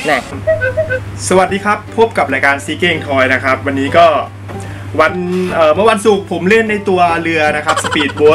นะสวัสดีครับพบกับรายการซีเก้งทอยนะครับวันนี้ก็เมื่อวันศุกร์ผมเล่นในตัวเรือนะครับ Speed Boat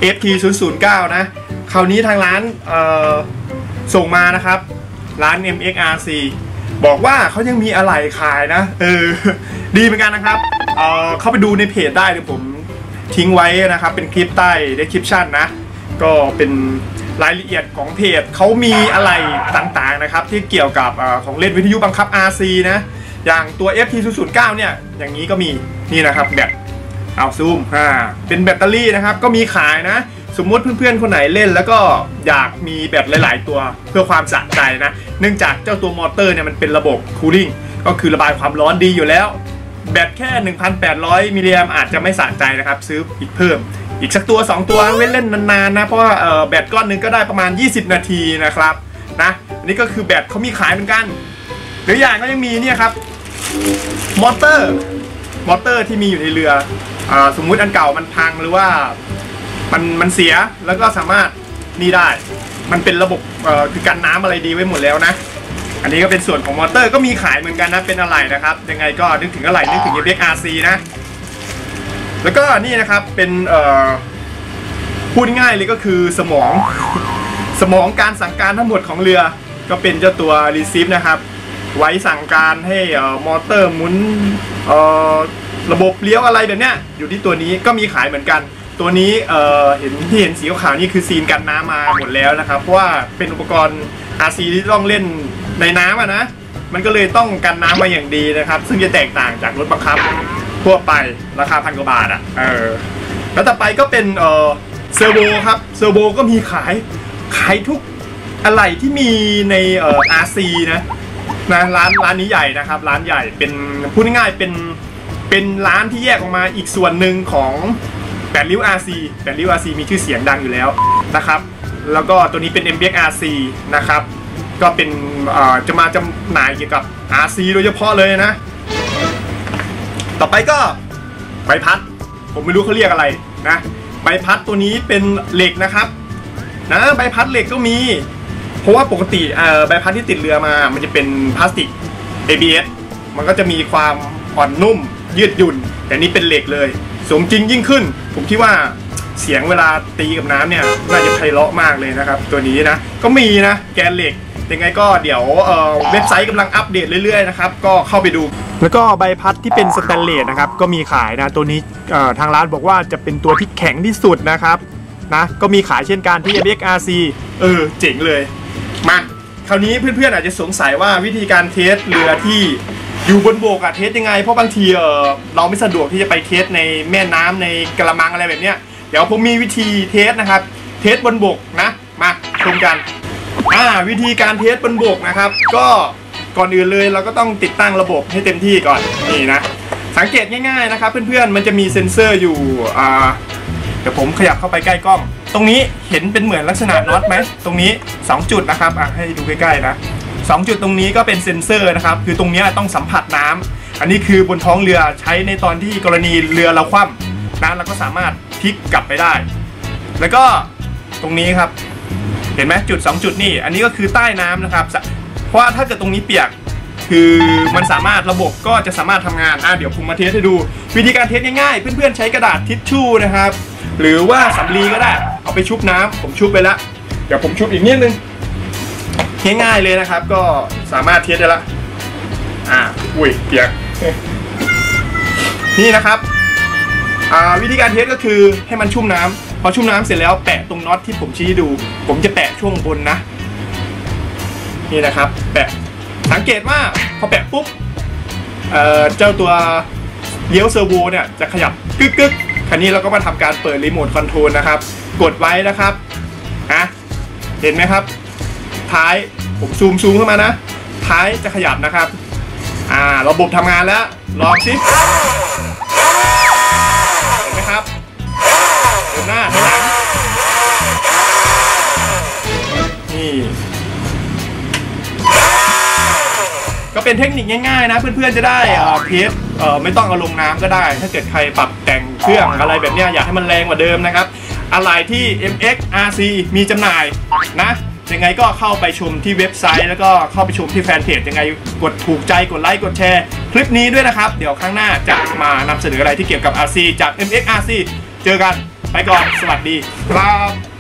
FT009 นะคราวนี้ทางร้านส่งมานะครับร้าน MXRC บอกว่าเขายังมีอะไหล่ขายนะดีเหมือนกันนะครับเข้าไปดูในเพจได้เดี๋ยวผมทิ้งไว้นะครับเป็นคลิปใต้ description นะก็เป็นรายละเอียดของเพจเขามีอะไรต่างๆนะครับที่เกี่ยวกับของเล่นวิทยุบังคับ RC นะอย่างตัว FT009 เนี่ยอย่างนี้ก็มีนี่นะครับแบตเอาซูมเป็นแบตเตอรี่นะครับก็มีขายนะสมมุติเพื่อนๆคนไหนเล่นแล้วก็อยากมีแบตหลายๆตัวเพื่อความสะใจนะเนื่องจากเจ้าตัวมอเตอร์เนี่ยมันเป็นระบบคูลิ่งก็คือระบายความร้อนดีอยู่แล้วแบตแค่ 1,800 มิลลิแอมป์อาจจะไม่สะใจนะครับซื้ออีกเพิ่มอีกสักตัว2ตัวไว้เล่นนานๆนะเพราะว่าแบตก้อนหนึ่งก็ได้ประมาณ20นาทีนะครับนะอันนี้ก็คือแบตเขามีขายเหมือนกันหรืออย่างก็ยังมีเนี่ยครับมอเตอร์ที่มีอยู่ในเรือสมมุติอันเก่ามันพังหรือว่ามันเสียแล้วก็สามารถนี่ได้มันเป็นระบบคือกันน้ำอะไรดีไว้หมดแล้วนะอันนี้ก็เป็นส่วนของมอเตอร์ก็มีขายเหมือนกันนะเป็นอะไหล่นะครับยังไงก็นึกถึงอะไหล่นึกถึง MXRC นะแล้วก็นี่นะครับเป็นพูดง่ายเลยก็คือสมองการสั่งการทั้งหมดของเรือก็เป็นเจ้าตัว Receive นะครับไว้สั่งการให้มอเตอร์หมุนระบบเลี้ยวอะไรแบบเนี้ยอยู่ที่ตัวนี้ก็มีขายเหมือนกันตัวนี้เห็นสีขาวนี่คือซีนกันน้ำมาหมดแล้วนะครับเพราะว่าเป็นอุปกรณ์ RC ที่ต้องเล่นในน้ำนะมันก็เลยต้องกันน้ำมาอย่างดีนะครับซึ่งจะแตกต่างจากรถบังคับทั่วไปราคา1,000 กว่าบาทแล้วต่อไปก็เป็นเซอร์โบครับเซอร์โบก็มีขายทุกอะไรที่มีในRC นะร้านนี้ใหญ่นะครับร้านใหญ่เป็นพูดง่ายๆเป็นร้านที่แยกออกมาอีกส่วนหนึ่งของ8 ริ้ว RC มีชื่อเสียงดังอยู่แล้วนะครับแล้วก็ตัวนี้เป็น MXRC นะครับก็เป็นจะมาจำหน่ายเกี่ยวกับ RC โดยเฉพาะเลยนะต่อไปก็ใบพัดผมไม่รู้เขาเรียกอะไรนะใบพัดตัวนี้เป็นเหล็กนะครับนะใบพัดเหล็กก็มีเพราะว่าปกติใบพัดที่ติดเรือมามันจะเป็นพลาสติก ABS มันก็จะมีความอ่อนนุ่มยืดหยุ่นแต่นี้เป็นเหล็กเลยสมจริงยิ่งขึ้นผมคิดว่าเสียงเวลาตีกับน้ำเนี่ยน่าจะไพเราะมากเลยนะครับตัวนี้นะก็มีนะแกนเหล็กยังไงก็เดี๋ยวเว็บไซต์กำลังอัปเดตเรื่อยๆนะครับก็เข้าไปดูแล้วก็ใบพัดที่เป็นสแตนเลสนะครับก็มีขายนะตัวนี้ทางร้านบอกว่าจะเป็นตัวที่แข็งที่สุดนะครับนะก็มีขายเช่นกันที่ MXRC เจ๋งเลยมาคราวนี้เพื่อนๆอาจจะสงสัยว่าวิธีการเทสเรือที่อยู่บนบกเทสยังไงเพราะบางทีเราไม่สะดวกที่จะไปเทสในแม่น้ำในกระมังอะไรแบบเนี้ยเดี๋ยวผมมีวิธีเทสนะครับเทสบนบกนะมาชมกันวิธีการเทสบนบกนะครับก็ก่อนอื่นเลยเราก็ต้องติดตั้งระบบให้เต็มที่ก่อนนี่นะสังเกตง่ายๆนะครับเพื่อนๆมันจะมีเซ็นเซอร์อยู่เดี๋ยวผมขยับเข้าไปใกล้กล้องตรงนี้เห็นเป็นเหมือนลักษณะน็อตไหมตรงนี้2จุดนะครับให้ดูใกล้ๆนะ2จุดตรงนี้ก็เป็นเซ็นเซอร์นะครับคือตรงนี้ต้องสัมผัสน้ำอันนี้คือบนท้องเรือใช้ในตอนที่กรณีเรือเราคว่ำนะเราก็สามารถพลิกกลับไปได้แล้วก็ตรงนี้ครับเห็นไหมจุด2จุดนี่อันนี้ก็คือใต้น้ำนะครับเพราะว่าถ้าเกิดตรงนี้เปียกคือมันสามารถระบบก็จะสามารถทำงานเดี๋ยวผมมาเทสให้ดูวิธีการเทสง่ายๆเพื่อนๆใช้กระดาษทิชชู่นะครับหรือว่าสำลีก็ได้เอาไปชุบน้ำผมชุบไปแล้วเดี๋ยวผมชุบอีกนิดนึงง่ายๆเลยนะครับก็สามารถเทสได้ละอุ้ยเปียกนี่นะครับวิธีการเทสก็คือให้มันชุ่มน้ำพอชุ่มน้ำเสร็จแล้วแปะตรงน็อตที่ผมชี้ดูผมจะแปะช่วงบนนะนี่นะครับแปะสังเกตว่าพอแปะปุ๊บเจ้าตัวเลี้ยวเซอร์โวเนี่ยจะขยับกึกคราวนี้เราก็มาทำการเปิดรีโมทคอนโทรลนะครับกดไว้นะครับเห็นไหมครับท้ายผมซูมเข้ามานะท้ายจะขยับนะครับระบบทำงานแล้วลองสิเห็นไหมครับเดินหน้าถอยหลังนี่ก็เป็นเทคนิคง่ายๆนะเพื่อนๆจะได้เทสไม่ต้องเอาลงน้ำก็ได้ถ้าเกิดใครปรับแต่งเครื่องอะไรแบบนี้อยากให้มันแรงกว่าเดิมนะครับอะไรที่ MXRC มีจำหน่ายนะยังไงก็เข้าไปชมที่เว็บไซต์แล้วก็เข้าไปชมที่แฟนเพจยังไงกดถูกใจกดไลค์กดแชร์คลิปนี้ด้วยนะครับเดี๋ยวครั้งหน้าจะมานำเสนออะไรที่เกี่ยวกับ RC จาก MX RC เจอกันไปก่อนสวัสดีครับ